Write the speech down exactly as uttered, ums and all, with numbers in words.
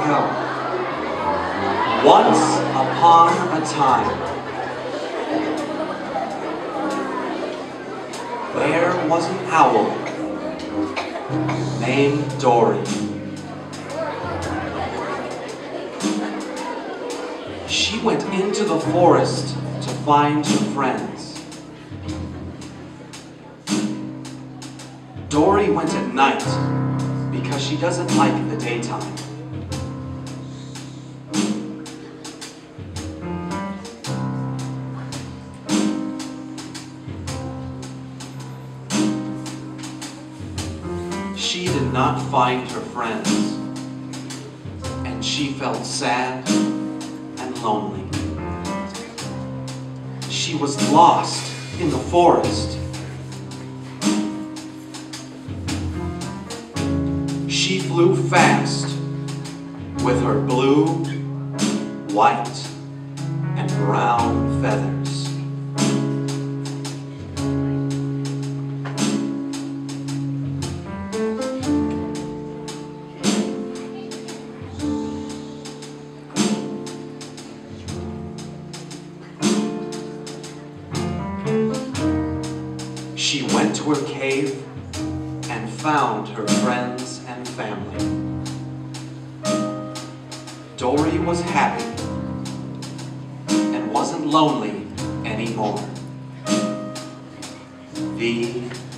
go. Once upon a time, there was an owl named Doree. She went into the forest to find her friends. Doree went at night because she doesn't like the daytime. She did not find her friends, and she felt sad and lonely. She was lost in the forest. She flew fast with her blue, white, and brown feathers. She went to her cave and found her friends and family. Doree was happy and wasn't lonely anymore. The